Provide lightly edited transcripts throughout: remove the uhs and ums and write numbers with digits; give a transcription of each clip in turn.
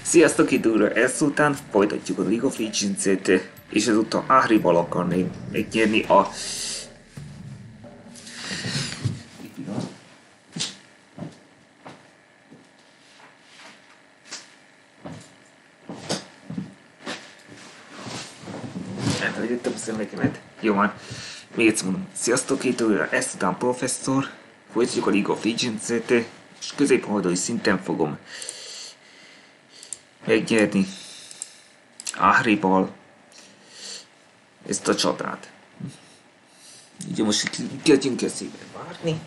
Sziasztok, időre ezután folytatjuk a League of Legends-et, és ezúttal Ahrival akarnék megnyerni a... Elfelejtettem a szemekemet. Jó van. Még egyszer mondom. Sziasztok, időre ezután professzor. Folytatjuk a League of Legends-et, és középoldali szinten fogom megnyerni Ahrival ezt a csatát. Ugye most kezdjünk el szépen várni.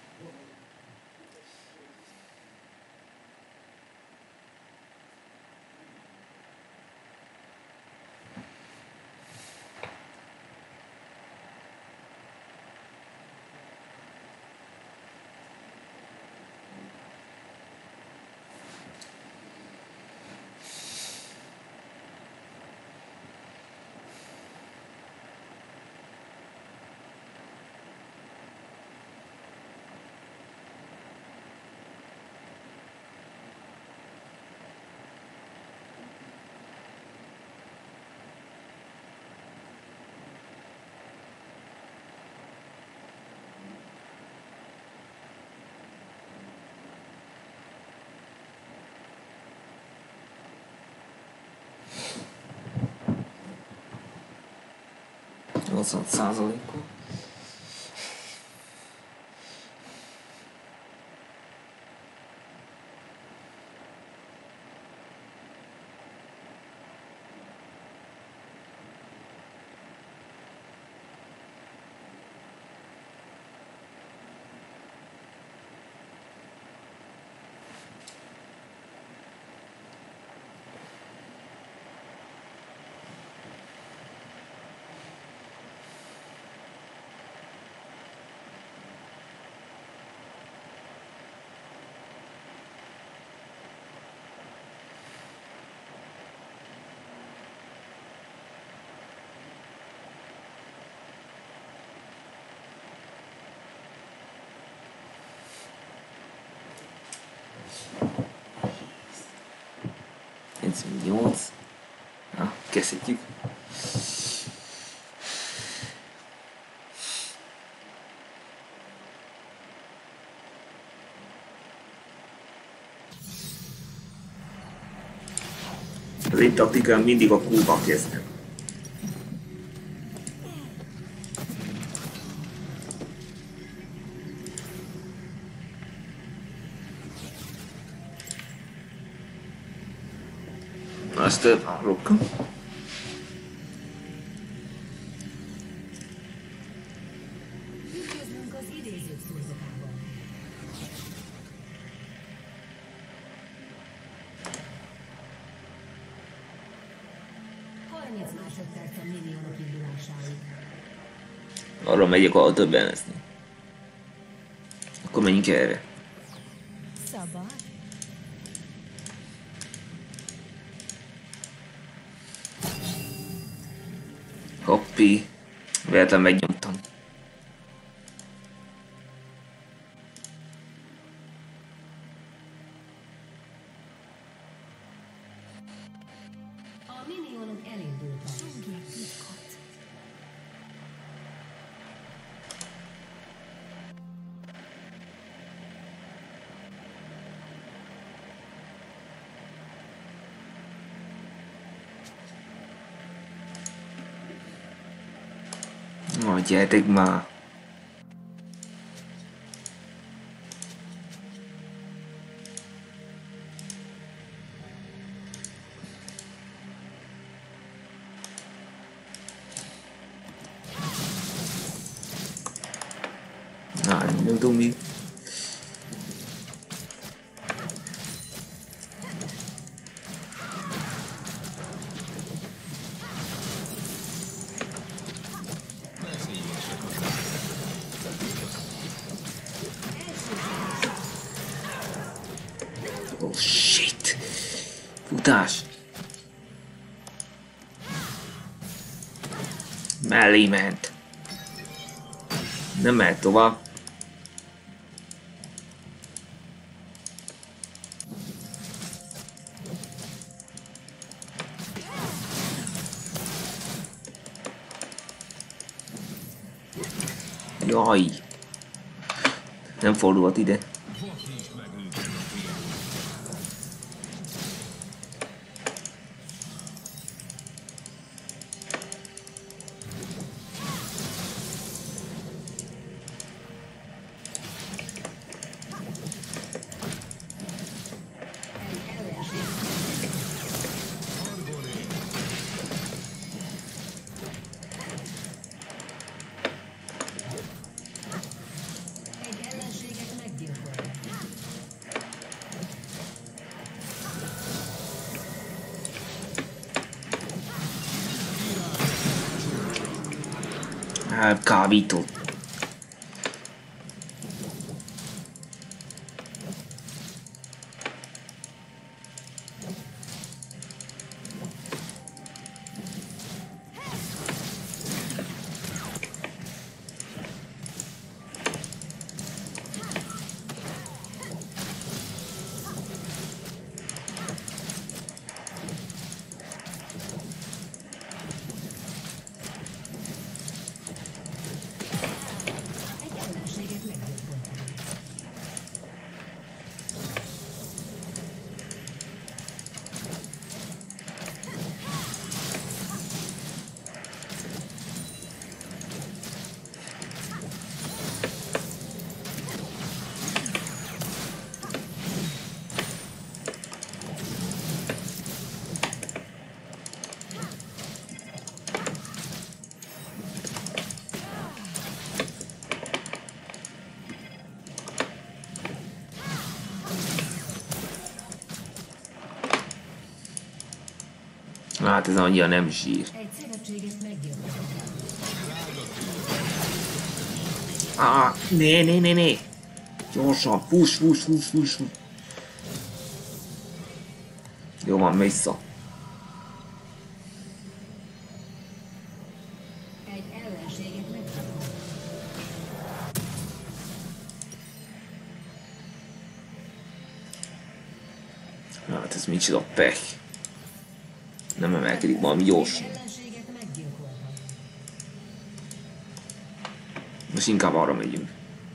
%. Ez 8. Na, kezdjük. Az én taktikám mindig a Q-ba kezdem. Azt várok. Üdvözlünk az idézők szorzatában. 30 másodperc a milliónok indulásáig. Arra megyek, ahol többen leszni. Akkor menjünk erre. Szabad? Hoppi. Véletlen megnyomtam. A milliónok elindultak. Csongják titkot. Na, gyertek már. Na, nem tudom mi. Oh shit! Futás! Mellé ment. Nem mehet tovább. Jaj! Nem fordulhat ide. Egy ellenséget meggyilkoltak. Hát kábító. Egy ellenséget meggyilkoltak. Hát ez annyira nem zsír. Egy szövetséget meggyilkoltak. Ne. Gyorsan, push. Jó van, vissza. Egy ellenséget meggyilkoltak. Hát ez micsoda pech. Nem emelkedik valami gyorsan. Egy ellenséget meggyilkoltak. Most inkább arra megyünk.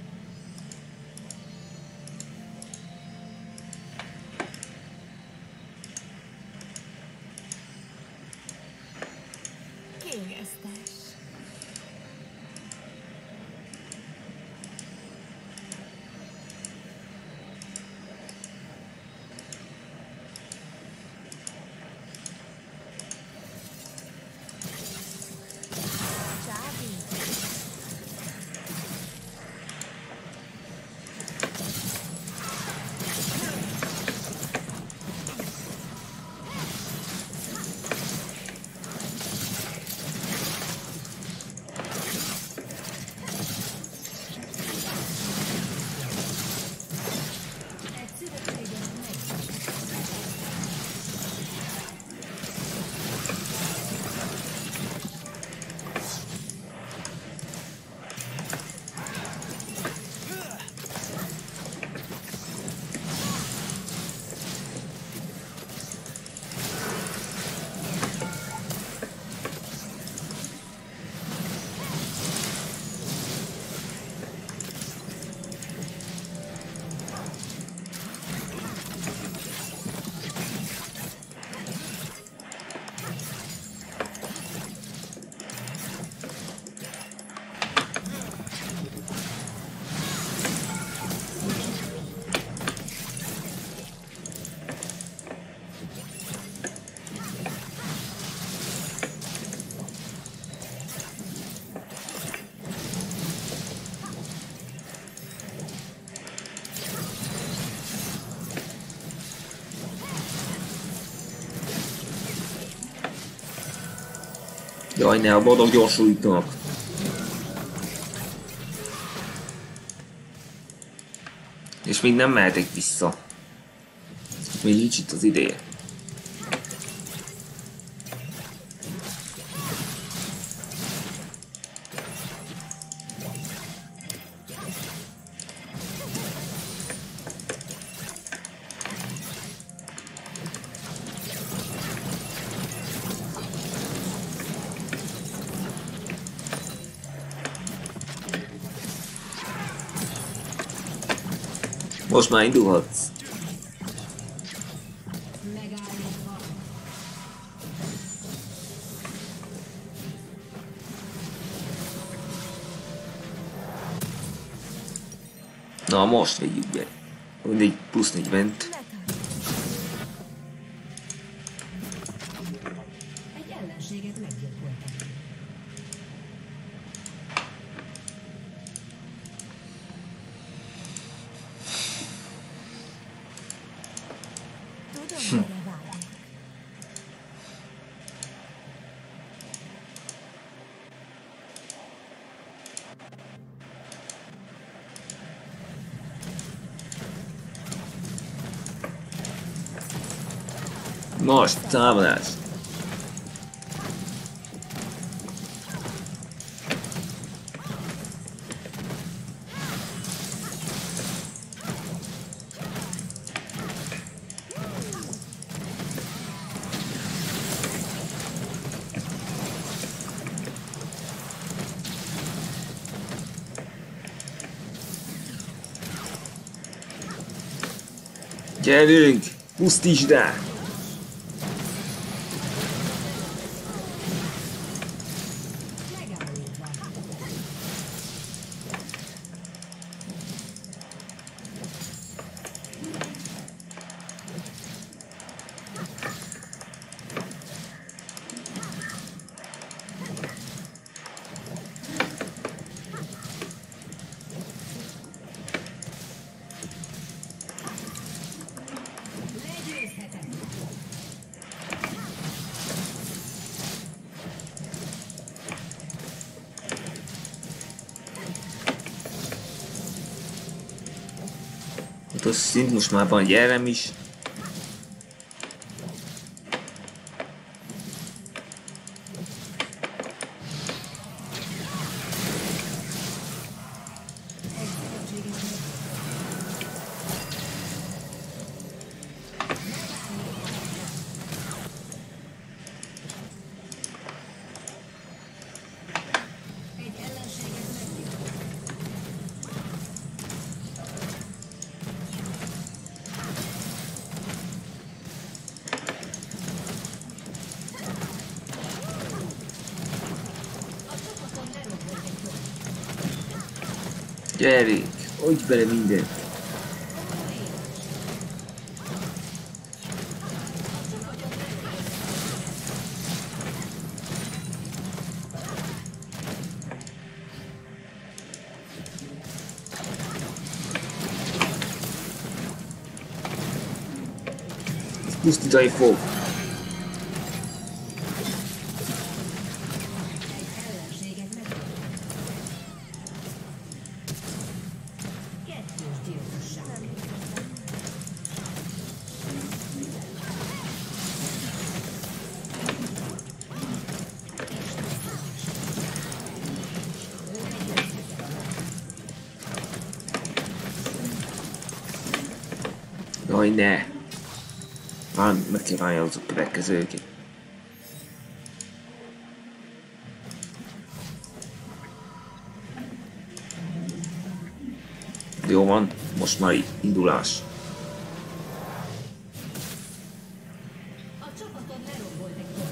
Kényeztes. Csábít. Egy szövetséget meggyilkoltak. Jaj, ne, a vadok gyorsulítanak. És még nem mehetek vissza. Még nincs itt az ideje. Most már indulhatsz. Megállítva. Na, most vegyük be. Mindegy, plusz 4 bent. Egy ellenséget meggyilkoltak. Tudom, mire vágyok. Most, támadás. Gyerünk! Pusztítsd el! Megállítva. Legyőzhetem. Hatos szint, most már van jelem is. Egy szövetséget meggyilkoltak. Egy ellenséget meggyilkoltak. A csapaton lerobbolt egy torony. Gyerünk! Adj bele mindent! Ez pusztítani fog. Egy ellenséget meggyilkoltak. Kettős gyilkosság. Jaj, ne! Már meg kell várni azok következőket. Jó van, most már indulás. A csapaton lerobbolt egy torony.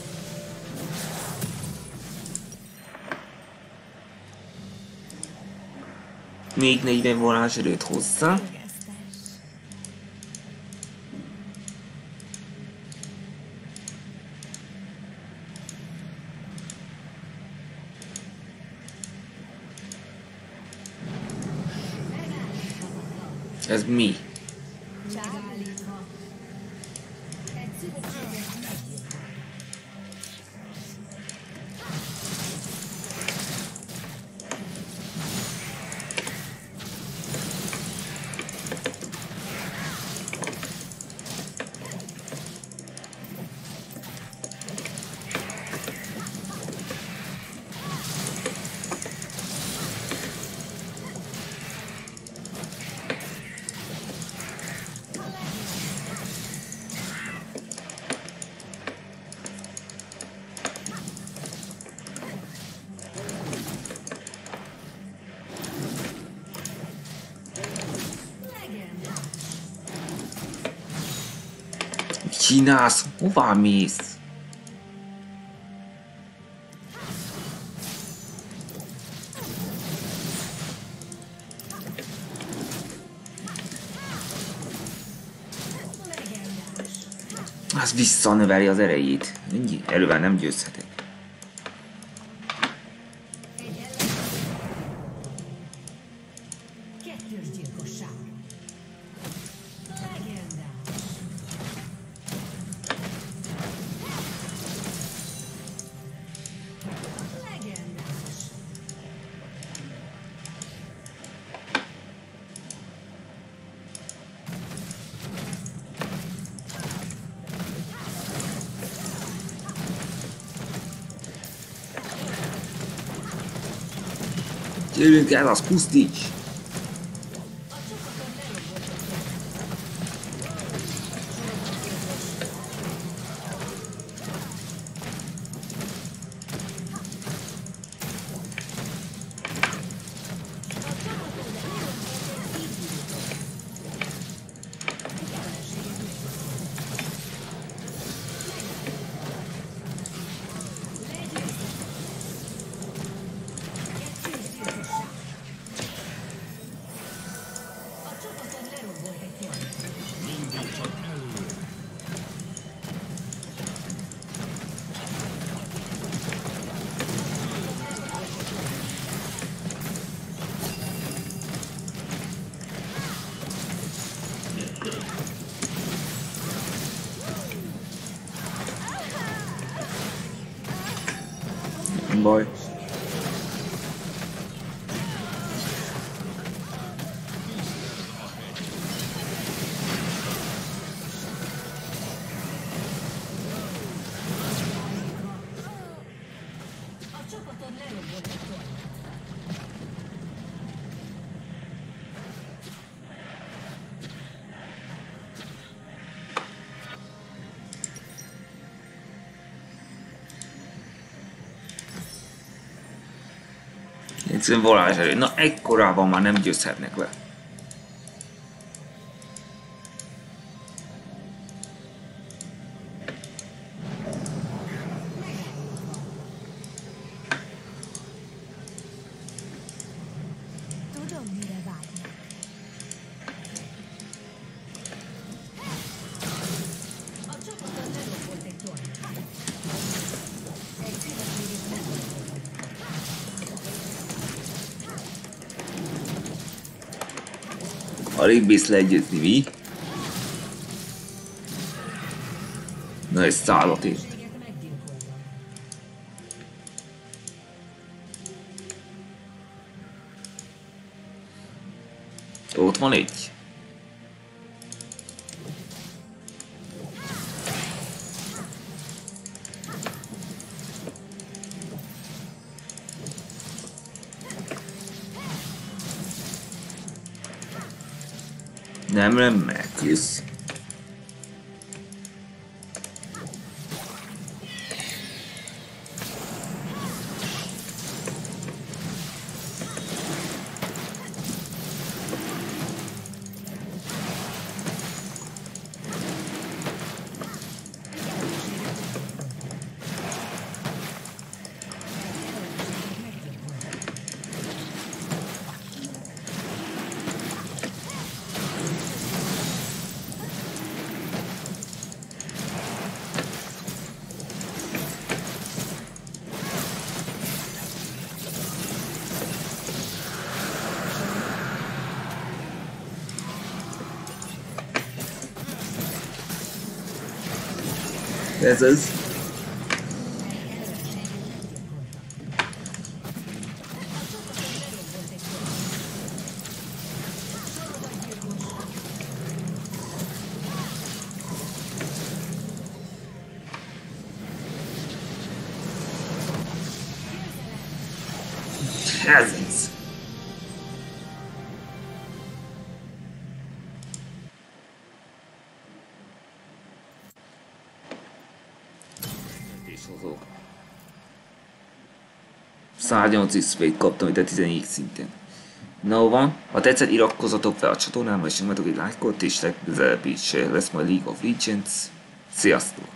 Még 40 varázserőt hozzá. Gesztes. Megállíthatatlan. Ez mi? Megállítva. Egy szövetséget meggyilkoltak. csinálsz? Hová mész? Az visszanöveli az erejét. Ennyi erővel nem győzhetek. Kettős gyilkosság. Legendás. Legendás. Gyerünk el, az pusztíts! A csapaton leromboltak. A csapaton lerombolt egy tornyot. Nem baj. A csapaton lerombolt egy tornyot. Egyszerűen varázserő. Na, ekkorában már nem győzhetnek le. Tudom, mire vágynak. A csapaton lerombolt egy tornyot. Egy szíveséget leromboltak. Alig bízsz legyőzni, mi? Na, egy szállat ért. Szíveséget meggyilkoltak. Ott van egy. Nem remekülsz. Ez az. Ez az. Döntéshozó. 108 XP-t kaptam itt a 14 szinten. No van, ha tetszett, iratkozzatok fel a csatornámra, és nyomjatok egy lájkot, és legközelebb is lesz majd League of Legends. Sziasztok!